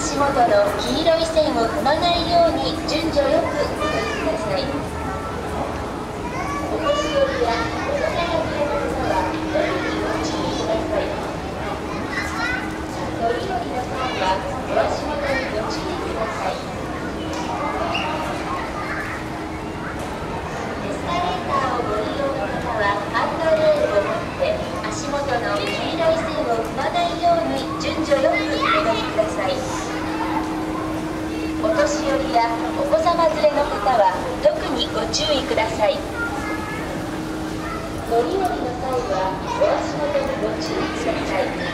足元の黄色い線を踏まないように順序よくお進みください。お年寄りやお子様連れの方は特にご注意ください。乗り降りの際はお足元にご注意ください。エスカレーターをご利用の方はハンドレールを持って足元の黄色い線を踏まないように順序よくお乗りください。お年寄りやお子様連れの方は特にご注意ください。乗り降りの際はお足元にご注意ください。